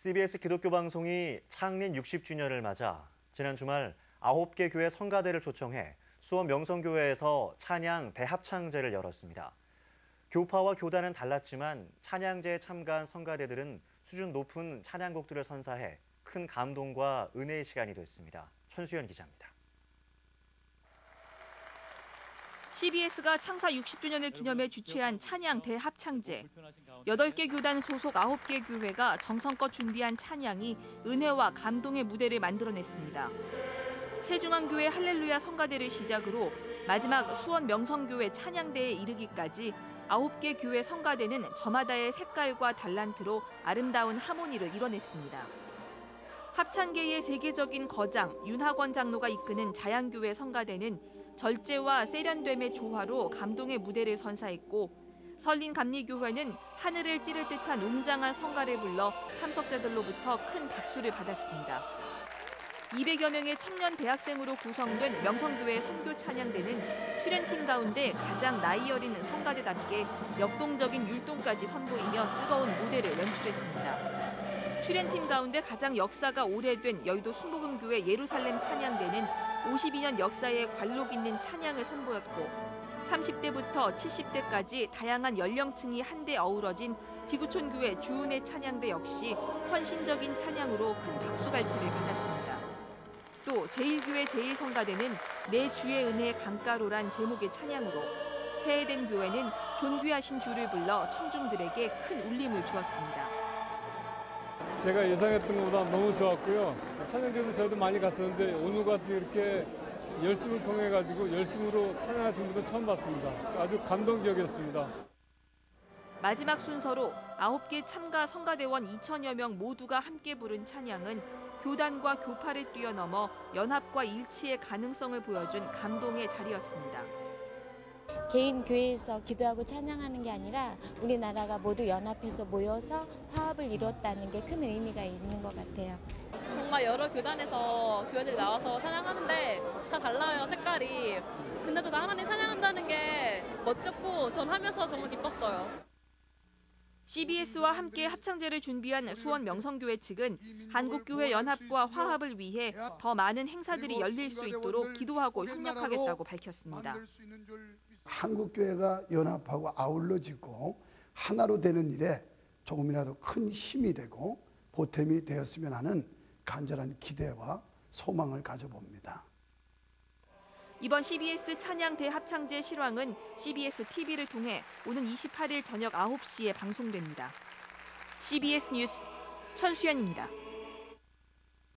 CBS 기독교 방송이 창립 60주년을 맞아 지난 주말 9개 교회 성가대를 초청해 수원 명성교회에서 찬양 대합창제를 열었습니다. 교파와 교단은 달랐지만 찬양제에 참가한 성가대들은 수준 높은 찬양곡들을 선사해 큰 감동과 은혜의 시간이 됐습니다. 천수연 기자입니다. CBS가 창사 60주년을 기념해 주최한 찬양 대합창제. 8개 교단 소속 9개 교회가 정성껏 준비한 찬양이 은혜와 감동의 무대를 만들어냈습니다. 세중앙교회 할렐루야 성가대를 시작으로 마지막 수원 명성교회 찬양대에 이르기까지 9개 교회 성가대는 저마다의 색깔과 달란트로 아름다운 하모니를 이뤄냈습니다. 합창계의 세계적인 거장 윤학원 장로가 이끄는 자양교회 성가대는 절제와 세련됨의 조화로 감동의 무대를 선사했고, 설린감리교회는 하늘을 찌를 듯한 웅장한 성가를 불러 참석자들로부터 큰 박수를 받았습니다. 200여 명의 청년 대학생으로 구성된 명성교회 선교 찬양대는 출연팀 가운데 가장 나이 어린 성가대답게 역동적인 율동까지 선보이며 뜨거운 무대를 연출했습니다. 출연팀 가운데 가장 역사가 오래된 여의도 순복음교회 예루살렘 찬양대는 52년 역사에 관록 있는 찬양을 선보였고, 30대부터 70대까지 다양한 연령층이 한데 어우러진 지구촌교회 주은혜 찬양대 역시 헌신적인 찬양으로 큰 박수갈채를 받았습니다. 또 제1교회 제1성가대는 내 주의 은혜 강가로란 제목의 찬양으로, 새해된 교회는 존귀하신 주를 불러 청중들에게 큰 울림을 주었습니다. 제가 예상했던 것보다 너무 좋았고요. 찬양대도 저도 많이 갔었는데 오늘같이 이렇게 열심을 통해 가지고 열심으로 찬양하신 분도 처음 봤습니다. 아주 감동적이었습니다. 마지막 순서로 9개 참가 성가대원 2천여 명 모두가 함께 부른 찬양은 교단과 교파를 뛰어넘어 연합과 일치의 가능성을 보여준 감동의 자리였습니다. 개인 교회에서 기도하고 찬양하는 게 아니라 우리나라가 모두 연합해서 모여서 화합을 이뤘다는 게 큰 의미가 있는 것 같아요. 정말 여러 교단에서 교회들이 나와서 찬양하는데 다 달라요, 색깔이. 근데도 다 하나님 찬양한다는 게 멋졌고 전 하면서 정말 기뻤어요. CBS와 함께 합창제를 준비한 수원 명성교회 측은 한국교회 연합과 화합을 위해 더 많은 행사들이 열릴 수 있도록 기도하고 협력하겠다고 밝혔습니다. 한국교회가 연합하고 아울러지고 하나로 되는 일에 조금이라도 큰 힘이 되고 보탬이 되었으면 하는 간절한 기대와 소망을 가져봅니다. 이번 CBS 찬양 대합창제 실황은 CBS TV를 통해 오는 28일 저녁 9시에 방송됩니다. CBS 뉴스 천수연입니다.